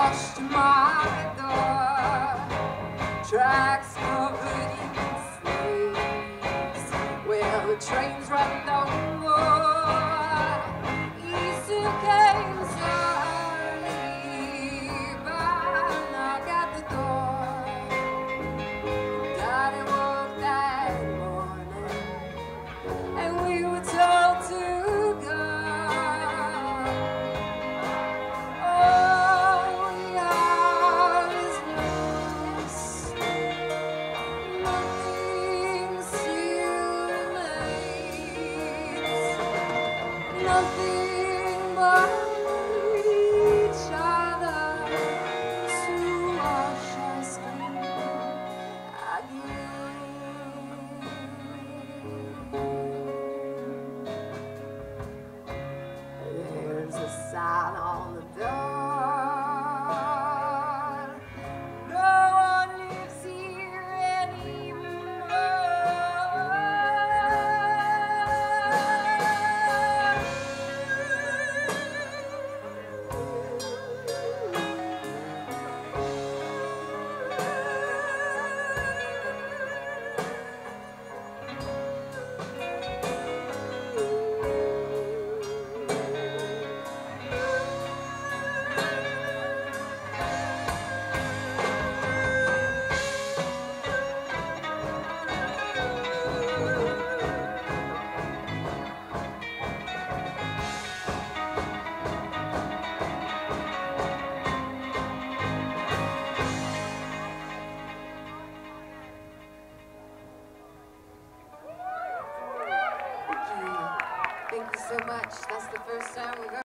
washed my door, tracks covered in slaves. Well, the trains run over, Easter came early, but I knock at the door. Daddy woke that morning, and we were told to go. Nothing but each other to wash us clean again. There's a sign on the door. No one lives here anymore. Thank you so much. That's the first time we've ever